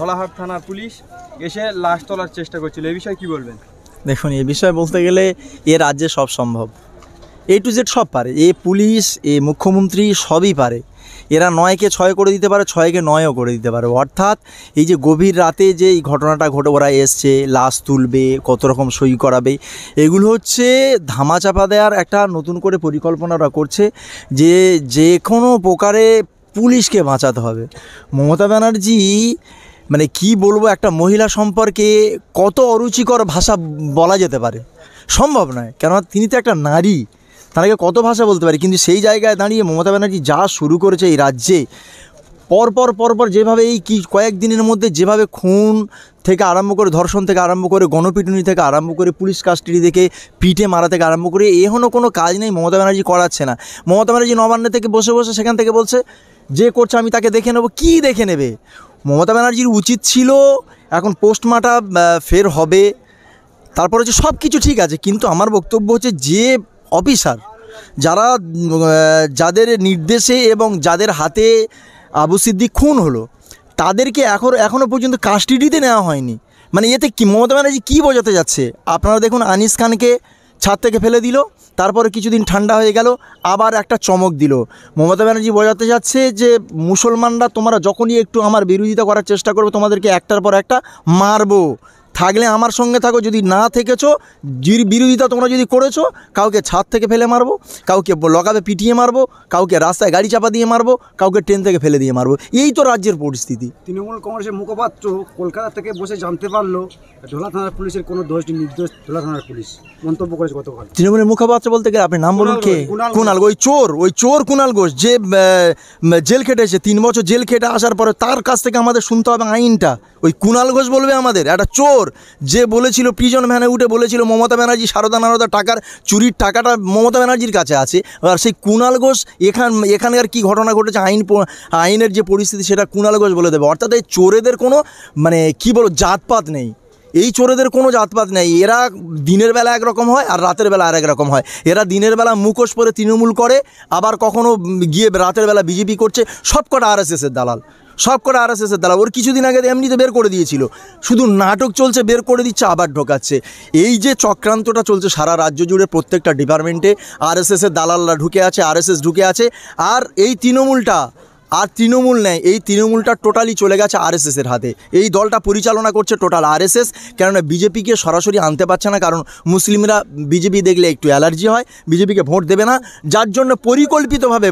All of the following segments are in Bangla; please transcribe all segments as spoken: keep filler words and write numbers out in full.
ধলাহাট থানার পুলিশ এসে লাশ তোলার চেষ্টা করছিল, এই বিষয়ে কী বলবেন? দেখুন, এ বিষয়ে বলতে গেলে এ রাজ্যে সব সম্ভব, এ টু জেড সব পারে, এ পুলিশ এ মুখ্যমন্ত্রী সবই পারে। এরা নয়কে ছয় করে দিতে পারে, ছয়কে নয়ও করে দিতে পারে। অর্থাৎ এই যে গভীর রাতে যে এই ঘটনাটা ঘটে, ওরা এসছে, লাশ তুলবে, কত রকম সই করাবে, এগুলো হচ্ছে ধামাচাপা দেওয়ার একটা নতুন করে পরিকল্পনা ওরা করছে, যে যে কোনো প্রকারে পুলিশকে বাঁচাতে হবে। মমতা ব্যানার্জি মানে কি বলবো, একটা মহিলা সম্পর্কে কত অরুচিকর ভাষা বলা যেতে পারে, সম্ভব নয়, কেননা তিনি তো একটা নারী, তাকে কত ভাষা বলতে পারি। কিন্তু সেই জায়গায় দাঁড়িয়ে মমতা ব্যানার্জি যা শুরু করেছে এই রাজ্যে, পরপর পরপর যেভাবে এই কি কয়েকদিনের মধ্যে যেভাবে খুন থেকে আরম্ভ করে, ধর্ষণ থেকে আরম্ভ করে, গণপিটুনি থেকে আরম্ভ করে, পুলিশ কাস্টাডি থেকে পিঠে মারা থেকে আরম্ভ করে, এখনও কোনো কাজ নেই মমতা ব্যানার্জি করাচ্ছে না। মমতা ব্যানার্জি নবান্ন থেকে বসে বসে সেখান থেকে বলছে যে করছে আমি তাকে দেখে নেব। কি দেখে নেবে? মমতা ব্যানার্জির উচিত ছিল এখন পোস্টমার্টম ফের হবে, তারপর হচ্ছে সব কিছু ঠিক আছে, কিন্তু আমার বক্তব্য হচ্ছে যে অফিসার যারা যাদের নির্দেশে এবং যাদের হাতে আবু সিদ্দিক খুন হলো, তাদেরকে এখন এখনও পর্যন্ত কাস্টাডিতে নেওয়া হয়নি। মানে এতে কি মমতা ব্যানার্জি কী বোঝাতে যাচ্ছে? আপনারা দেখুন, আনিস খানকে ছাদ থেকে ফেলে দিল, তারপরে কিছুদিন ঠান্ডা হয়ে গেল, আবার একটা চমক দিল। মমতা ব্যানার্জি বোঝাতে যাচ্ছে যে মুসলমানরা তোমরা যখনই একটু আমার বিরোধিতা করার চেষ্টা করবে, তোমাদেরকে একটার পর একটা মারবো, থাকলে আমার সঙ্গে থাকো, যদি না থেকেছো, বিরোধিতা তোমরা যদি করেছো, কাউকে ছাদ থেকে ফেলে মারবো, কাউকে লগাবে পিটিয়ে মারবো, কাউকে রাস্তায় গাড়ি চাপা দিয়ে মারবো, কাউকে ট্রেন থেকে ফেলে দিয়ে মারবো। এই তো রাজ্যের পরিস্থিতি। তৃণমূল কংগ্রেসের মুখপাত্র কলকাতা থেকে বসে জানতে পারলো ঢোলা থানার পুলিশের কোনো দোষ নির্দোষ, ঢোলা থানার পুলিশ মন্তব্য করেছে গতকাল। তৃণমূলের মুখপাত্র বলতে গেলে আপনি নাম বলুন কে? কুণাল, ওই চোর, ওই চোর কুণাল ঘোষ, যে জেল খেটেছে, তিন বছর জেল খেটে আসার পরে তার কাছ থেকে আমাদের শুনতে হবে আইনটা। ওই কুণাল ঘোষ বলবে আমাদের? একটা চোর যে বলেছিল, প্রিজন ভ্যানে উঠে বলেছিল মমতা ব্যানার্জি সারদা নারদা টাকার চুরির টাকাটা মমতা ব্যানার্জির কাছে আছে, আর সেই কুণাল ঘোষ এখান এখানকার কী ঘটনা ঘটেছে, আইন আইনের যে পরিস্থিতি সেটা কুণাল ঘোষ বলে দেবে। অর্থাৎ এই চোরেদের কোনো মানে কী বলো জাতপাত নেই, এই চোরেদের কোনো জাতপাত নেই। এরা দিনের বেলা একরকম হয় আর রাতের বেলা আর এক রকম হয়। এরা দিনের বেলা মুখোশ পরে তৃণমূল করে, আবার কখনো গিয়ে রাতের বেলা বিজেপি করছে। সব কটা আরএসএসের দালাল, সব কটা আরএসএসের দালাল। ওর কিছুদিন আগে এমনিতে বের করে দিয়েছিল, শুধু নাটক চলছে, বের করে দিচ্ছে আবার ঢোকাচ্ছে। এই যে চক্রান্তটা চলছে সারা রাজ্য জুড়ে, প্রত্যেকটা ডিপার্টমেন্টে আরএসএসের দালালরা ঢুকে আছে, আরএসএস ঢুকে আছে। আর এই তৃণমূলটা আর তৃণমূল নেই, এই তৃণমূলটা টোটালি চলে গেছে আরএসএসের হাতে। এই দলটা পরিচালনা করছে টোটাল আরএসএস, কেননা বিজেপিকে সরাসরি আনতে পারছে না, কারণ মুসলিমরা বিজেপি দেখলে একটু অ্যালার্জি হয়, বিজেপিকে ভোট দেবে না, যার জন্য পরিকল্পিতভাবে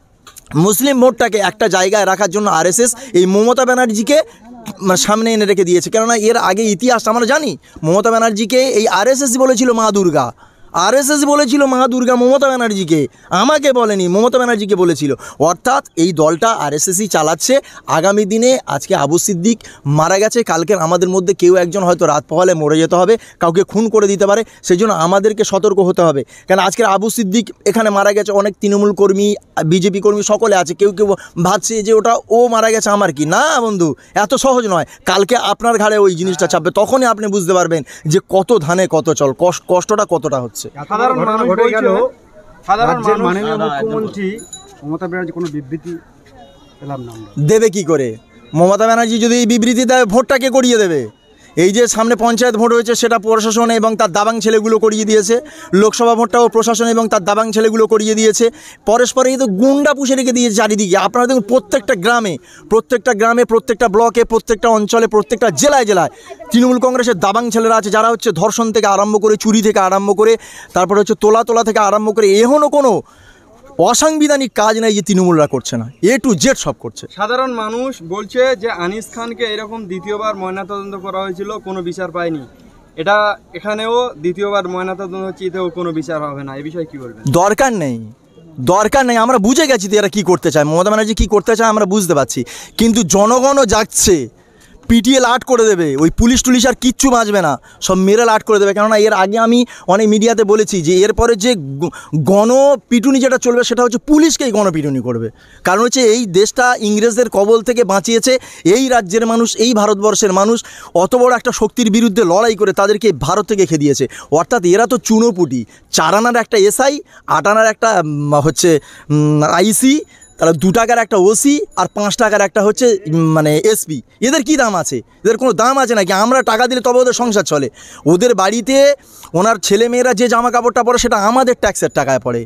মুসলিম ভোটটাকে একটা জায়গায় রাখার জন্য আরএসএস এই মমতা ব্যানার্জিকে সামনে এনে রেখে দিয়েছে। কেননা এর আগে ইতিহাস আমরা জানি, মমতা ব্যানার্জিকে এই আরএসএস বলেছিল মা দুর্গা, আরএসএস বলেছিল মা দুর্গা মমতা ব্যানার্জিকে, আমাকে বলেনি, মমতা ব্যানার্জিকে বলেছিল। অর্থাৎ এই দলটা আরএসএসই চালাচ্ছে। আগামী দিনে আজকে আবু সিদ্দিক মারা গেছে, কালকের আমাদের মধ্যে কেউ একজন হয়তো রাত পোহালে মরে যেতে হবে, কাউকে খুন করে দিতে পারে, সেই জন্য আমাদেরকে সতর্ক হতে হবে। কারণ আজকের আবু সিদ্দিক এখানে মারা গেছে, অনেক তৃণমূল কর্মী, বিজেপি কর্মী সকলে আছে, কেউ কেউ ভাবছে যে ওটা ও মারা গেছে আমার কি, না বন্ধু, এত সহজ নয়। কালকে আপনার ঘাড়ে ওই জিনিসটা চাপবে, তখনই আপনি বুঝতে পারবেন যে কত ধানে কত চল, কষ্টটা কতটা হচ্ছে। সাধারণ মানুষ ঘটে গেল, সাধারণ মাননীয় মুখ্যমন্ত্রী মমতা ব্যানার্জি কোনো বিবৃতি পেলাম না। দেবে কি করে? মমতা ব্যানার্জি যদি এই বিবৃতি দেয়, ভোটটাকে করিয়ে দেবে। এই যে সামনে পঞ্চায়েত ভোট হয়েছে, সেটা প্রশাসন এবং তার দাবাং ছেলেগুলো করিয়ে দিয়েছে, লোকসভা ভোটটাও প্রশাসন এবং তার দাবাং ছেলেগুলো করিয়ে দিয়েছে। পরস্পরে এই তো গুন্ডা পুষে রেখে দিয়েছে চারিদিকে। আপনারা দেখুন, প্রত্যেকটা গ্রামে প্রত্যেকটা গ্রামে প্রত্যেকটা ব্লকে, প্রত্যেকটা অঞ্চলে, প্রত্যেকটা জেলায় জেলায় তৃণমূল কংগ্রেসের দাবাং ছেলেরা আছে, যারা হচ্ছে ধর্ষণ থেকে আরম্ভ করে, চুরি থেকে আরম্ভ করে, তারপরে হচ্ছে তোলা তোলা থেকে আরম্ভ করে, এখনও কোনো অসাংবিধানিক কাজ নাই যে তৃণমূলরা করছে না, এ টু জেড সব করছে। সাধারণ মানুষ বলছে যে আনিস খানকে এরকম দ্বিতীয়বার ময়নাতদন্ত করা হয়েছিল, কোনো বিচার পায়নি, এটা এখানেও দ্বিতীয়বার ময়নাতদন্ত হচ্ছে, এতেও কোনো বিচার হবে না, এই বিষয়ে কী বলবেন? দরকার নেই, দরকার নেই, আমরা বুঝে গেছি যে এরা কী করতে চায়, মমতা ব্যানার্জি কী করতে চায় আমরা বুঝতে পারছি, কিন্তু জনগণও যাচ্ছে, পিটিয়ে লাট করে দেবে, ওই পুলিশ টুলিশ আর কিচ্ছু বাঁচবে না, সব মেরে লাট করে দেবে। কেননা এর আগে আমি অনেক মিডিয়াতে বলেছি যে এরপরে যে গণপিটুনি যেটা চলবে, সেটা হচ্ছে পুলিশকেই গণপিটুনি করবে। কারণ হচ্ছে এই দেশটা ইংরেজদের কবল থেকে বাঁচিয়েছে এই রাজ্যের মানুষ, এই ভারতবর্ষের মানুষ অত বড় একটা শক্তির বিরুদ্ধে লড়াই করে তাদেরকে ভারত থেকে খেদিয়েছে। অর্থাৎ এরা তো চুনোপুটি, চার আনার একটা এসআই, আট আনার একটা হচ্ছে আইসি, তাহলে দু টাকার একটা ওসি আর পাঁচ টাকার একটা হচ্ছে উম, মানে এসপি, এদের কি দাম আছে? এদের কোনো দাম আছে নাকি? আমরা টাকা দিলে তবে ওদের সংসার চলে। ওদের বাড়িতে ওনার ছেলেমেয়েরা যে জামা কাপড়টা পরে সেটা আমাদের ট্যাক্সের টাকায় পড়ে।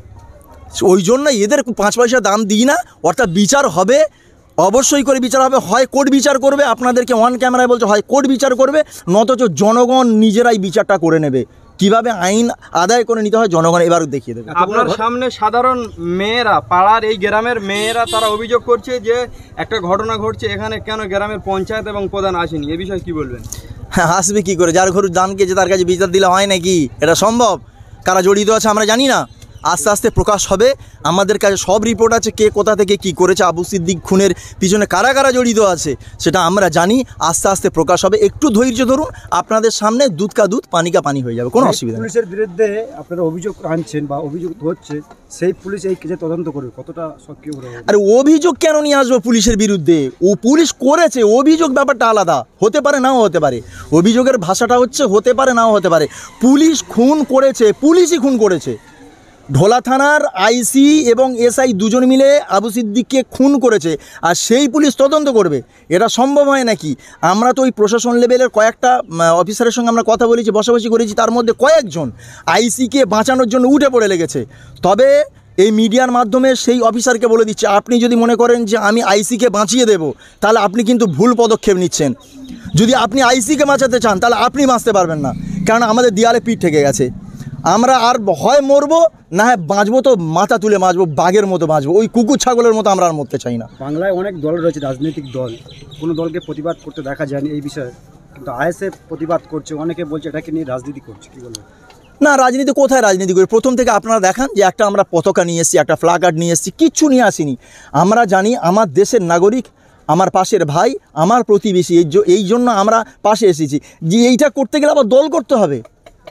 ওই জন্য এদের পাঁচ পয়সা দাম দিই না। অর্থাৎ বিচার হবে, অবশ্যই করে বিচার হবে। হয় কোর্ট বিচার করবে, আপনাদেরকে অন ক্যামেরায় বলছে, হয় কোর্ট বিচার করবে, নতচ জনগণ নিজেরাই বিচারটা করে নেবে। কিভাবে আইন আদায় করে নিতে হয় জনগণ এবার দেখিয়ে দেবে। আপনার সামনে সাধারণ মেয়েরা, পাড়ার এই গ্রামের মেয়েরা তারা অভিযোগ করছে যে একটা ঘটনা ঘটছে এখানে, কেন গ্রামের পঞ্চায়েত এবং প্রধান আসেনি, এ বিষয়ে কি বলবেন? হ্যাঁ, আসবে কী করে? যার ঘর দান গেছে তার কাছে বিচার দিলে হয় নাকি? এটা সম্ভব? কারা জড়িত আছে আমরা জানি না, আস্তে আস্তে প্রকাশ হবে। আমাদের কাছে সব রিপোর্ট আছে, কে কোথা থেকে কি করেছে, আবু সিদ্দিক খুনের পিছনে কারা কারা জড়িত আছে সেটা আমরা জানি। আস্তে আস্তে প্রকাশ হবে, একটু ধৈর্য ধরুন, আপনাদের সামনে দুধ কা দুধ পানি কা পানি হয়ে যাবে, কোনো অসুবিধা নেই। পুলিশের বিরুদ্ধে আপনারা অভিযোগ আনছেন বা অভিযোগ হচ্ছে, সেই পুলিশ এই কেসে তদন্ত করবে, কতটা সক্রিয় হবে? আরে অভিযোগ কেন নিয়ে আসবো পুলিশের বিরুদ্ধে? ও পুলিশ করেছে, অভিযোগ ব্যাপারটা আলাদা, হতে পারে নাও হতে পারে। অভিযোগের ভাষাটা হচ্ছে হতে পারে নাও হতে পারে। পুলিশ খুন করেছে, পুলিশই খুন করেছে। ঢোলা থানার আইসি এবং এসআই দুজন মিলে আবু সিদ্দিককে খুন করেছে, আর সেই পুলিশ তদন্ত করবে? এটা সম্ভব হয় নাকি? আমরা তো ওই প্রশাসন লেভেলের কয়েকটা অফিসারের সঙ্গে আমরা কথা বলেছি, বসাবসি করেছি, তার মধ্যে কয়েকজন আইসিকে বাঁচানোর জন্য উঠে পড়ে লেগেছে। তবে এই মিডিয়ার মাধ্যমে সেই অফিসারকে বলে দিচ্ছে, আপনি যদি মনে করেন যে আমি আইসিকে বাঁচিয়ে দেব, তাহলে আপনি কিন্তু ভুল পদক্ষেপ নিচ্ছেন। যদি আপনি আইসিকে বাঁচাতে চান তাহলে আপনি বাঁচতে পারবেন না, কারণ আমাদের দেয়ালে পিঠ ঠেকে গেছে। আমরা আর হয় মরবো, না হয় বাঁচবো তো মাথা তুলে বাঁচবো, বাঘের মতো বাঁচবো, ওই কুকুর ছাগলের মতো আমরা আর মরতে চাই না। বাংলায় অনেক দল রয়েছে, রাজনৈতিক দল, কোনো দলকে প্রতিবাদ করতে দেখা যায়নি এই বিষয়ে, কিন্তু আইএসএফ প্রতিবাদ করছে, অনেকে বলছে এটাকে নিয়ে রাজনীতি করছে, কী বলবো? না, রাজনীতি কোথায় রাজনীতি করি? প্রথম থেকে আপনারা দেখান যে একটা আমরা পতাকা নিয়ে এসেছি, একটা প্ল্যাকার্ড নিয়ে এসেছি, কিচ্ছু নিয়ে আসিনি। আমরা জানি আমার দেশের নাগরিক, আমার পাশের ভাই, আমার প্রতিবেশী, এই এই জন্য আমরা পাশে এসেছি। যে এইটা করতে গেলে আবার দল করতে হবে?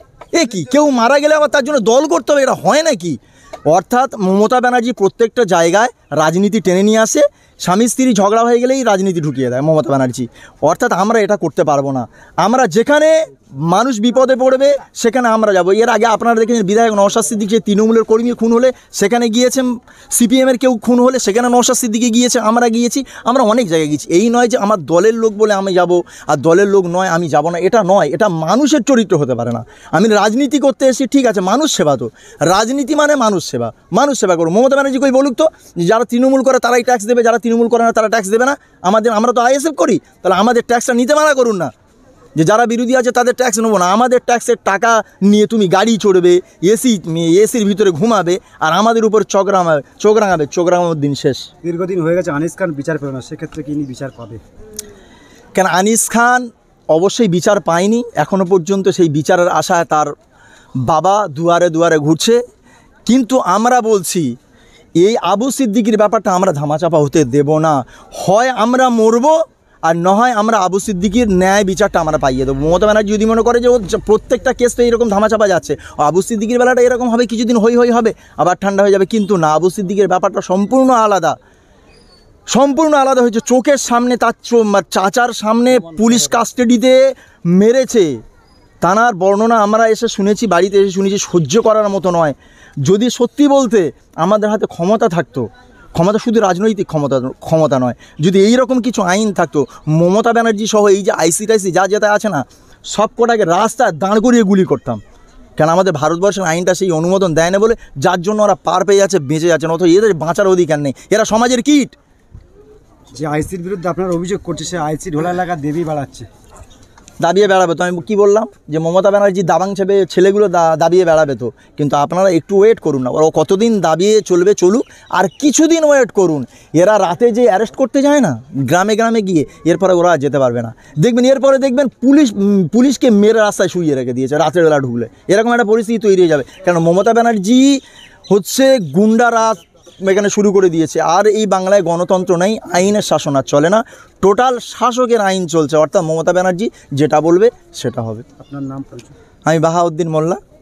এ কি, কেউ মারা গেলে আবার তার জন্য দল করতে হবে? এটা হয় নাকি? অর্থাৎ মমতা ব্যানার্জি প্রত্যেকটা জায়গায় রাজনীতি টেনে নিয়ে আসে, স্বামী স্ত্রী ঝগড়া হয়ে গেলেই রাজনীতি ঢুকিয়ে দেয় মমতা ব্যানার্জি। অর্থাৎ আমরা এটা করতে পারবো না। আমরা যেখানে মানুষ বিপদে পড়বে সেখানে আমরা যাব। এর আগে আপনারা দেখেছেন বিধায়ক নওশাদ সিদ্দিক যে তৃণমূলের কর্মী খুন হলে সেখানে গিয়েছেন, সিপিএমের কেউ খুন হলে সেখানে নওশাদ সিদ্দিকে গিয়েছে, আমরা গিয়েছি, আমরা অনেক জায়গায় গিয়েছি। এই নয় যে আমার দলের লোক বলে আমি যাব আর দলের লোক নয় আমি যাব না, এটা নয়। এটা মানুষের চরিত্র হতে পারে না। আমি রাজনীতি করতে এসেছি, ঠিক আছে, মানুষ সেবা তো রাজনীতি মানে মানুষ সেবা, মানুষ সেবা করো। মমতা ব্যানার্জি কই বলুক তো, যারা তৃণমূল করে তারাই ট্যাক্স দেবে, যারা তৃণমূল করে না তারা ট্যাক্স দেবে না? আমাদের, আমরা তো আইএসএফ করি, তাহলে আমাদের ট্যাক্সটা নিতে মানা করুন না। যে যারা বিরোধী আছে তাদের ট্যাক্স নেবো না, আমাদের ট্যাক্সের টাকা নিয়ে তুমি গাড়ি চড়বে, এসি এসির ভিতরে ঘুমাবে, আর আমাদের উপর চোখ রাঙাবে, চোখ রাঙাবে চোখ রাঙানোর দিন শেষ। দীর্ঘদিন হয়ে গেছে আনিস খান বিচার পেল না, সেক্ষেত্রে কি বিচার পাবে? কেন আনিস খান অবশ্যই বিচার পায়নি, এখনও পর্যন্ত সেই বিচারের আশায় তার বাবা দুয়ারে দুয়ারে ঘুরছে। কিন্তু আমরা বলছি এই আবু সিদ্দিকির ব্যাপারটা আমরা ধামাচাপা হতে দেব না। হয় আমরা মরবো, আর না হয় আমরা আবু সিদ্দিকির ন্যায় বিচারটা আমরা পাইয়ে দেবো। মমতা ব্যানার্জি যদি মনে করে যে ও প্রত্যেকটা কেস তো এইরকম ধামাচাপা যাচ্ছে, আবু সিদ্দিকির বেলাটা এরকম হবে, কিছুদিন হই হই হবে, আবার ঠান্ডা হয়ে যাবে, কিন্তু না, আবু সিদ্দিকির ব্যাপারটা সম্পূর্ণ আলাদা, সম্পূর্ণ আলাদা হয়েছে। চোখের সামনে তার চাচার সামনে পুলিশ কাস্টাডিতে মেরেছে, তানার বর্ণনা আমরা এসে শুনেছি, বাড়িতে এসে শুনেছি, সহ্য করার মতো নয়। যদি সত্যি বলতে আমাদের হাতে ক্ষমতা থাকতো, ক্ষমতা শুধু রাজনৈতিক ক্ষমতা ক্ষমতা নয়, যদি এই রকম কিছু আইন থাকতো, মমতা ব্যানার্জি সহ এই যে আইসি টাইসি যা যেটা আছে না, সব কটাকে রাস্তায় দাঁড় করিয়ে গুলি করতাম। কেন আমাদের ভারতবর্ষের আইনটা সেই অনুমোদন দেয় না বলে, যার জন্য ওরা পার পেয়ে যাচ্ছে, বেঁচে যাচ্ছে, অথচ এদের বাঁচার অধিকার নেই, এরা সমাজের কীট। যে আইসির বিরুদ্ধে আপনার অভিযোগ করছে, সে আইসি ঢোলা এলাকা দেবী বাড়াচ্ছে, দাবিয়ে বেড়াবে তো। আমি কী বললাম যে মমতা ব্যানার্জি দাবাং ছেপে ছেলেগুলো দাবিয়ে বেড়াবে তো, কিন্তু আপনারা একটু ওয়েট করুন না, ওরা কতদিন দাবিয়ে চলবে চলুক, আর কিছুদিন ওয়েট করুন। এরা রাতে যে অ্যারেস্ট করতে যায় না গ্রামে গ্রামে গিয়ে, এরপরে ওরা যেতে পারবে না। দেখবেন এরপরে দেখবেন পুলিশ পুলিশকে মেরে রাস্তায় শুইয়ে রেখে দিয়েছে রাতের বেলা ঢুকলে, এরকম একটা পরিস্থিতি তৈরি হয়ে যাবে। কারণ মমতা ব্যানার্জি হচ্ছে গুন্ডা রাত এখানে শুরু করে দিয়েছে। আর এই বাংলায় গণতন্ত্র নেই, আইনের শাসন আর চলে না, টোটাল শাসকের আইন চলছে, অর্থাৎ মমতা ব্যানার্জি যেটা বলবে সেটা হবে। আপনার নাম পরিচয়? আমি বাহাউদ্দিন মোল্লা।